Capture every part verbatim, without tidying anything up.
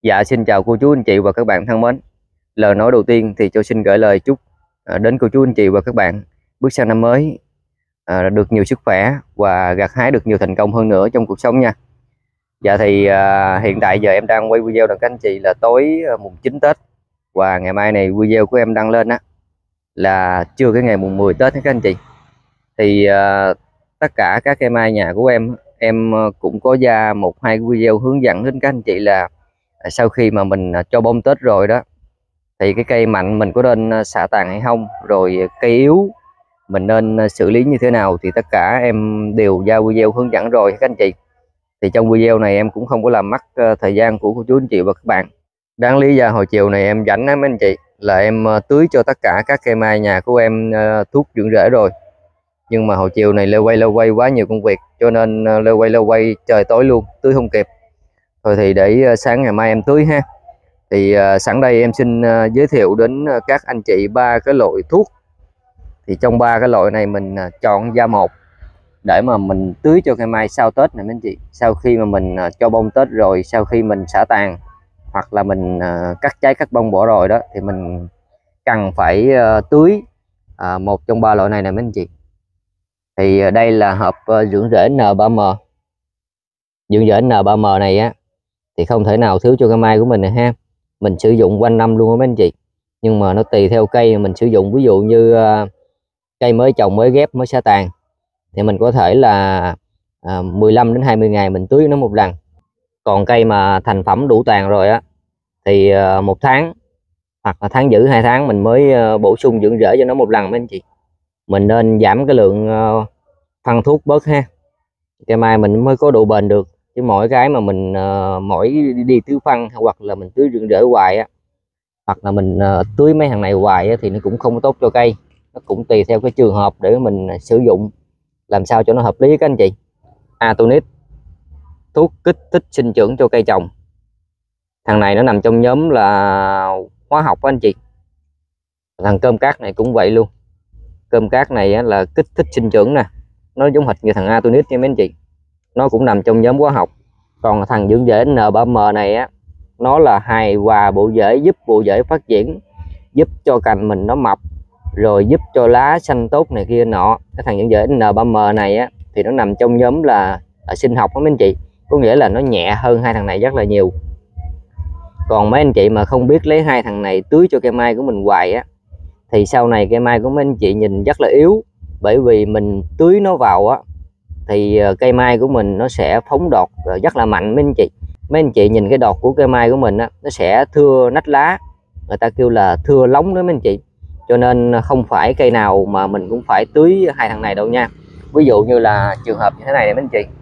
Dạ xin chào cô chú anh chị và các bạn thân mến. Lời nói đầu tiên thì Châu xin gửi lời chúc à, đến cô chú anh chị và các bạn bước sang năm mới à, được nhiều sức khỏe và gặt hái được nhiều thành công hơn nữa trong cuộc sống nha. Dạ thì à, hiện tại giờ em đang quay video đăng các anh chị là tối à, mùng chín Tết, và ngày mai này video của em đăng lên á là trưa cái ngày mùng mười Tết các anh chị. Thì à, tất cả các cây mai nhà của em em à, cũng có ra một hai video hướng dẫn đến các anh chị là À, sau khi mà mình à, cho bông Tết rồi đó thì cái cây mạnh mình có nên à, xả tàn hay không, rồi cây yếu mình nên à, xử lý như thế nào, thì tất cả em đều ra video hướng dẫn rồi các anh chị. Thì trong video này em cũng không có làm mất à, thời gian của cô chú anh chị và các bạn. Đáng lý ra hồi chiều này em rảnh lắm anh chị, là em à, tưới cho tất cả các cây mai nhà của em à, thuốc dưỡng rễ rồi, nhưng mà hồi chiều này leo quay leo quay quá nhiều công việc, cho nên à, leo quay leo quay trời tối luôn, tưới không kịp. Thôi thì để sáng ngày mai em tưới ha. Thì uh, sẵn đây em xin uh, giới thiệu đến uh, các anh chị ba cái loại thuốc. Thì trong ba cái loại này mình uh, chọn ra một để mà mình tưới cho cây mai sau Tết này mấy anh chị. Sau khi mà mình uh, cho bông Tết rồi, sau khi mình xả tàn hoặc là mình uh, cắt trái cắt bông bỏ rồi đó, thì mình cần phải uh, tưới uh, một trong ba loại này nè mấy anh chị. Thì uh, đây là hộp uh, dưỡng rễ N ba M. Dưỡng rễ N ba M này á thì không thể nào thiếu cho cây mai của mình này ha. Mình sử dụng quanh năm luôn á mấy anh chị, nhưng mà nó tùy theo cây mình sử dụng. Ví dụ như uh, cây mới trồng mới ghép mới xả tàn thì mình có thể là uh, mười lăm đến hai mươi ngày mình tưới nó một lần. Còn cây mà thành phẩm đủ tàn rồi á thì uh, một tháng hoặc là tháng giữ hai tháng mình mới uh, bổ sung dưỡng rễ cho nó một lần mấy anh chị. Mình nên giảm cái lượng uh, phân thuốc bớt ha, cây mai mình mới có độ bền được. Chứ mỗi cái mà mình uh, mỗi đi, đi tưới phân hoặc là mình tưới dưỡng rễ hoài á, hoặc là mình uh, tưới mấy thằng này hoài á, thì nó cũng không tốt cho cây. Nó cũng tùy theo cái trường hợp để mình sử dụng làm sao cho nó hợp lý các anh chị. Atonit, thuốc kích thích sinh trưởng cho cây trồng. Thằng này nó nằm trong nhóm là hóa học anh chị. Thằng cơm cát này cũng vậy luôn. Cơm cát này á, là kích thích sinh trưởng nè, nó giống hệt như thằng Atonit nha mấy anh chị, nó cũng nằm trong nhóm hóa học. Còn thằng dưỡng rễ N ba M này á, nó là hài hòa bộ rễ, giúp bộ rễ phát triển, giúp cho cành mình nó mập, rồi giúp cho lá xanh tốt này kia nọ. Cái thằng dưỡng rễ N ba M này á thì nó nằm trong nhóm là ở sinh học đó mấy anh chị, có nghĩa là nó nhẹ hơn hai thằng này rất là nhiều. Còn mấy anh chị mà không biết lấy hai thằng này tưới cho cây mai của mình hoài á, thì sau này cây mai của mấy anh chị nhìn rất là yếu, bởi vì mình tưới nó vào á thì cây mai của mình nó sẽ phóng đọt rất là mạnh mấy anh chị. Mấy anh chị nhìn cái đọt của cây mai của mình á, nó sẽ thưa nách lá, người ta kêu là thưa lóng đó mấy anh chị. Cho nên không phải cây nào mà mình cũng phải tưới hai thằng này đâu nha. Ví dụ như là trường hợp như thế này này mấy anh chị,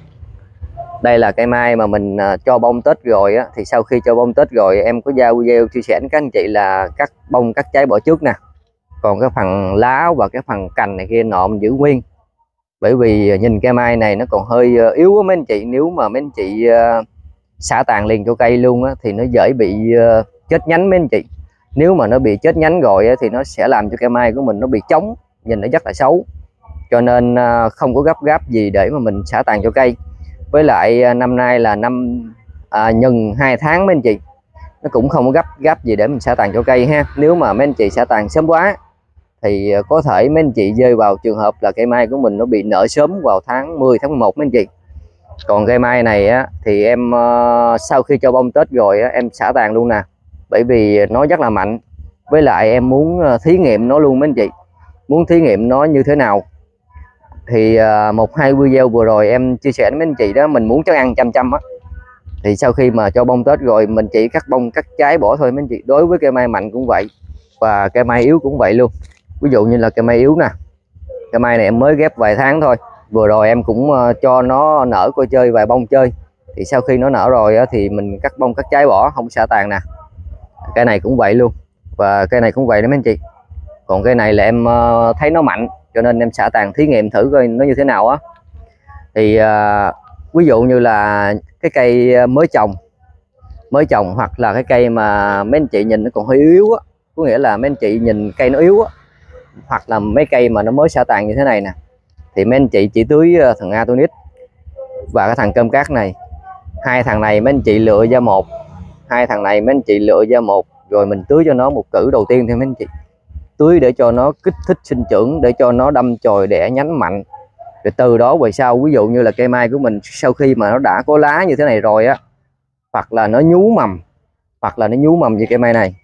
đây là cây mai mà mình cho bông Tết rồi á, thì sau khi cho bông Tết rồi em có ra video chia sẻ với các anh chị là cắt bông cắt trái bỏ trước nè. Còn cái phần lá và cái phần cành này kia nọ mình giữ nguyên, bởi vì nhìn cây mai này nó còn hơi yếu quá mấy anh chị. Nếu mà mấy anh chị uh, xả tàn liền cho cây luôn á, thì nó dễ bị uh, chết nhánh mấy anh chị. Nếu mà nó bị chết nhánh rồi á, thì nó sẽ làm cho cây mai của mình nó bị trống, nhìn nó rất là xấu. Cho nên uh, không có gấp gáp gì để mà mình xả tàn cho cây. Với lại uh, năm nay là năm uh, nhân hai tháng mấy anh chị, nó cũng không có gấp gáp gì để mình xả tàn cho cây ha. Nếu mà mấy anh chị xả tàn sớm quá thì có thể mấy anh chị rơi vào trường hợp là cây mai của mình nó bị nở sớm vào tháng mười, tháng mười một mấy anh chị. Còn cây mai này á, thì em uh, sau khi cho bông Tết rồi á, em xả tàn luôn nè, bởi vì nó rất là mạnh. Với lại em muốn uh, thí nghiệm nó luôn mấy anh chị. Muốn thí nghiệm nó như thế nào thì uh, một hai video vừa rồi em chia sẻ với mấy anh chị đó, mình muốn chắc ăn chăm chăm á, thì sau khi mà cho bông Tết rồi mình chỉ cắt bông cắt trái bỏ thôi mấy anh chị. Đối với cây mai mạnh cũng vậy, và cây mai yếu cũng vậy luôn. Ví dụ như là cây mai yếu nè, cây mai này em mới ghép vài tháng thôi, vừa rồi em cũng uh, cho nó nở coi chơi vài bông chơi. Thì sau khi nó nở rồi á, thì mình cắt bông cắt trái bỏ, không xả tàn nè. Cây này cũng vậy luôn, và cây này cũng vậy đó mấy anh chị. Còn cây này là em uh, thấy nó mạnh, cho nên em xả tàn thí nghiệm thử coi nó như thế nào á. Thì uh, ví dụ như là cái cây mới trồng mới trồng hoặc là cái cây mà mấy anh chị nhìn nó còn hơi yếu á, có nghĩa là mấy anh chị nhìn cây nó yếu á, hoặc là mấy cây mà nó mới xả tàn như thế này nè, thì mấy anh chị chỉ tưới thằng Atonit và cái thằng cơm cát này. Hai thằng này mấy anh chị lựa ra một hai thằng này mấy anh chị lựa ra một rồi mình tưới cho nó một cử đầu tiên thêm mấy anh chị. Tưới để cho nó kích thích sinh trưởng, để cho nó đâm chồi đẻ nhánh mạnh. Rồi từ đó về sau, ví dụ như là cây mai của mình sau khi mà nó đã có lá như thế này rồi á, hoặc là nó nhú mầm, hoặc là nó nhú mầm như cây mai này,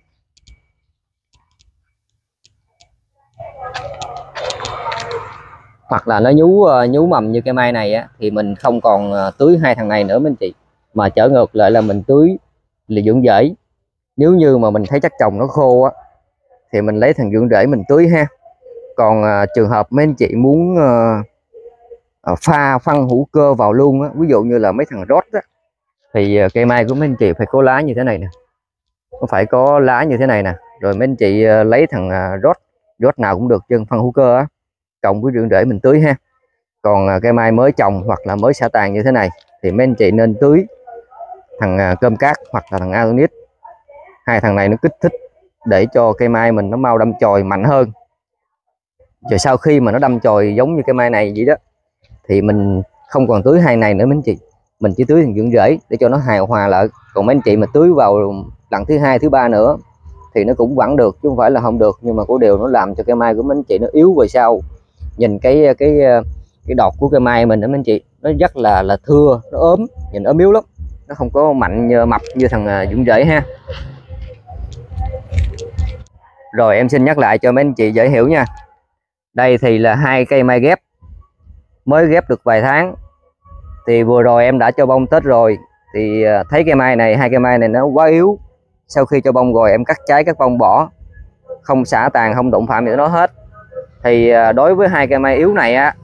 hoặc là nó nhú nhú mầm như cây mai này á, thì mình không còn tưới hai thằng này nữa mấy anh chị, mà trở ngược lại là mình tưới là dưỡng rễ. Nếu như mà mình thấy chắc chồng nó khô á thì mình lấy thằng dưỡng rễ mình tưới ha. Còn à, trường hợp mấy anh chị muốn à, à, pha phân hữu cơ vào luôn á, ví dụ như là mấy thằng rót á, thì à, cây mai của mấy anh chị phải có lá như thế này nè, nó phải có lá như thế này nè, rồi mấy anh chị à, lấy thằng à, rót rót nào cũng được, chân phân hữu cơ á, cộng với dưỡng rễ mình tưới ha. Còn à, cây mai mới trồng hoặc là mới xả tàn như thế này thì mấy anh chị nên tưới thằng à, cơm cát hoặc là thằng Atonit. Hai thằng này nó kích thích để cho cây mai mình nó mau đâm chồi mạnh hơn. Rồi sau khi mà nó đâm chồi giống như cây mai này vậy đó, thì mình không còn tưới hai này nữa mấy anh chị, mình chỉ tưới thằng dưỡng rễ để cho nó hài hòa lại. Còn mấy anh chị mà tưới vào lần thứ hai thứ ba nữa thì nó cũng vẫn được chứ không phải là không được, nhưng mà có điều nó làm cho cây mai của mấy anh chị nó yếu về sau. Nhìn cái cái cái đọt của cây mai mình đó mấy anh chị, nó rất là là thưa, nó ốm, nhìn ốm yếu lắm, nó không có mạnh mập như thằng dưỡng rễ ha. Rồi em xin nhắc lại cho mấy anh chị dễ hiểu nha. Đây thì là hai cây mai ghép, mới ghép được vài tháng. Thì vừa rồi em đã cho bông Tết rồi, thì thấy cây mai này, hai cây mai này nó quá yếu. Sau khi cho bông rồi em cắt trái cắt bông bỏ, không xả tàn, không đụng phạm gì nó hết. Thì đối với hai cây mai yếu này á,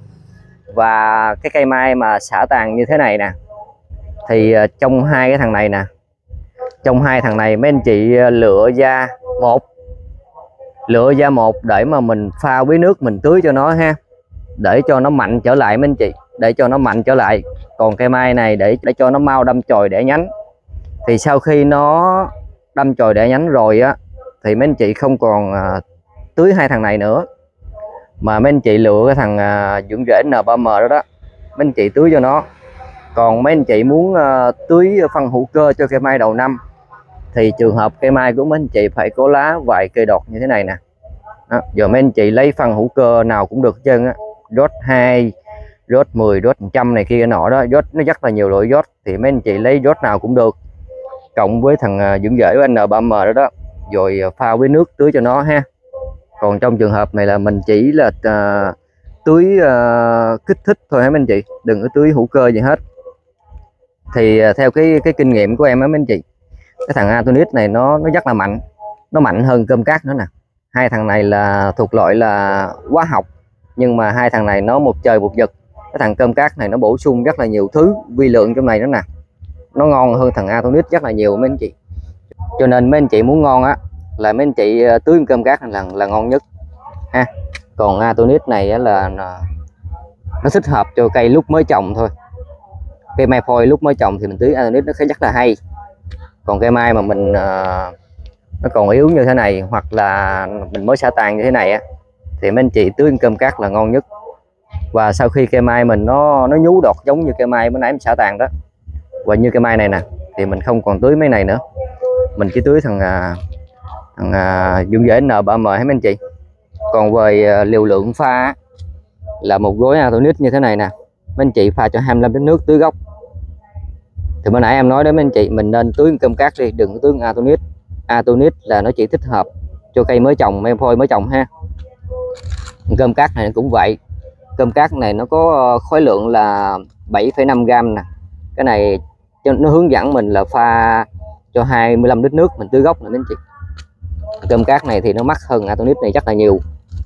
và cái cây mai mà xả tàn như thế này nè, thì trong hai cái thằng này nè, trong hai thằng này mấy anh chị lựa ra một lựa ra một để mà mình pha với nước mình tưới cho nó ha, để cho nó mạnh trở lại mấy anh chị, để cho nó mạnh trở lại. Còn cây mai này để để cho nó mau đâm chồi đẻ nhánh. Thì sau khi nó đâm chồi đẻ nhánh rồi á, thì mấy anh chị không còn à, tưới hai thằng này nữa, mà mấy anh chị lựa cái thằng à, dưỡng rễ en ba em đó đó, mấy anh chị tưới cho nó. Còn mấy anh chị muốn à, tưới phân hữu cơ cho cây mai đầu năm, thì trường hợp cây mai của mấy anh chị phải có lá vài cây đọt như thế này nè. Đó, giờ mấy anh chị lấy phân hữu cơ nào cũng được hết trơn á, rót hai, rót mười, rót một trăm này kia nọ đó, rót nó rất là nhiều loại rót, thì mấy anh chị lấy rót nào cũng được, cộng với thằng uh, dưỡng rễ của en ba em đó đó, rồi pha với nước tưới cho nó ha. Còn trong trường hợp này là mình chỉ là uh, tưới uh, kích thích thôi hả mấy anh chị, đừng có tưới hữu cơ gì hết. Thì uh, theo cái cái kinh nghiệm của em á mấy anh chị, cái thằng Atonit này nó nó rất là mạnh, nó mạnh hơn cơm cát nữa nè. Hai thằng này là thuộc loại là hóa học, nhưng mà hai thằng này nó một trời một vực. Cái thằng cơm cát này nó bổ sung rất là nhiều thứ vi lượng trong này đó nè, nó ngon hơn thằng Atonit rất là nhiều mấy anh chị. Cho nên mấy anh chị muốn ngon á là mấy anh chị tưới cơm cát là là ngon nhất ha. Còn Atonit này á là nó thích hợp cho cây lúc mới trồng thôi. Cây mai phôi lúc mới trồng thì mình tưới Atonit nó rất là hay. Còn cây mai mà mình uh, nó còn yếu như thế này, hoặc là mình mới xả tàn như thế này á, thì mấy anh chị tưới cơm cát là ngon nhất. Và sau khi cây mai mình nó nó nhú đọt giống như cây mai bữa nãy mình xả tàn đó, và như cây mai này nè, thì mình không còn tưới mấy này nữa, mình chỉ tưới thằng thằng dưỡng rễ en ba em hết mấy anh chị. Còn về liều lượng pha là một gói Atonit như thế này nè, mấy anh chị pha cho hai mươi lăm lít nước tưới gốc. Thì bữa nãy em nói đến mấy anh chị, mình nên tưới cơm cát đi, đừng có tưới Atonit. Atonit là nó chỉ thích hợp cho cây mới trồng, mai phôi mới trồng ha. Cơm cát này cũng vậy, cơm cát này nó có khối lượng là bảy phẩy năm gam nè. Cái này nó hướng dẫn mình là pha cho hai mươi lăm lít nước mình tưới gốc nè anh chị. Cơm cát này thì nó mắc hơn Atonit này rất là nhiều.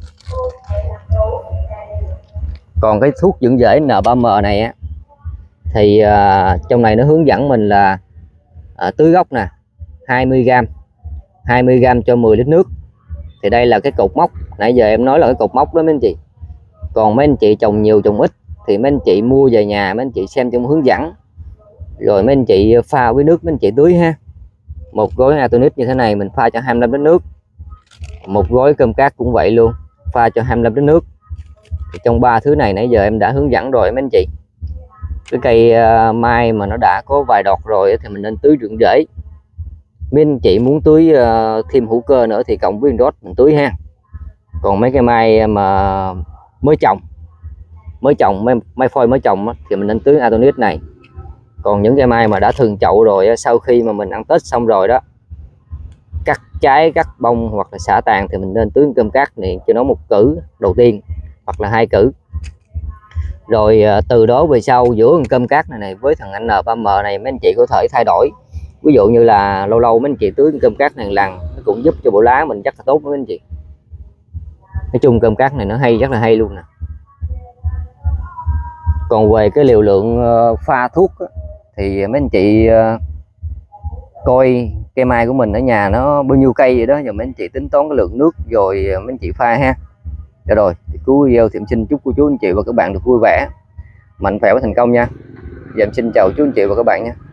Còn cái thuốc dưỡng rễ en ba em này á, thì uh, trong này nó hướng dẫn mình là uh, tưới gốc nè, hai mươi gam hai mươi gam cho mười lít nước. Thì đây là cái cột mốc nãy giờ em nói là cái cột mốc đó mấy anh chị. Còn mấy anh chị trồng nhiều trồng ít thì mấy anh chị mua về nhà, mấy anh chị xem trong hướng dẫn, rồi mấy anh chị pha với nước mấy anh chị tưới ha. Một gói Atonit như thế này mình pha cho hai mươi lăm lít nước, một gói cơm cát cũng vậy luôn, pha cho hai mươi lăm lít nước. Thì trong ba thứ này nãy giờ em đã hướng dẫn rồi mấy anh chị. Cái cây uh, mai mà nó đã có vài đọt rồi thì mình nên tưới dưỡng rễ, Mấy anh chị muốn tưới uh, thêm hữu cơ nữa thì cộng với Android mình tưới ha. Còn mấy cây mai mà mới trồng mới trồng mai, mai phôi mới trồng á, thì mình nên tưới Atonit này. Còn những cây mai mà đã thường chậu rồi á, sau khi mà mình ăn Tết xong rồi đó, cắt trái cắt bông hoặc là xả tàn thì mình nên tưới cơm cát này cho nó một cử đầu tiên hoặc là hai cử. Rồi từ đó về sau giữa cơm cát này này với thằng N ba M này mấy anh chị có thể thay đổi. Ví dụ như là lâu lâu mấy anh chị tưới cơm cát này lần nó cũng giúp cho bộ lá mình rất là tốt với anh chị. Nói chung cơm cát này nó hay, rất là hay luôn nè. Còn về cái liều lượng pha thuốc á, thì mấy anh chị coi cây mai của mình ở nhà nó bao nhiêu cây vậy đó, giờ mấy anh chị tính toán cái lượng nước rồi mấy anh chị pha ha. Được rồi, thì cuối video thì em xin chúc cô chú anh chị và các bạn được vui vẻ, mạnh khỏe và thành công nha. Giờ em xin chào chú anh chị và các bạn nha.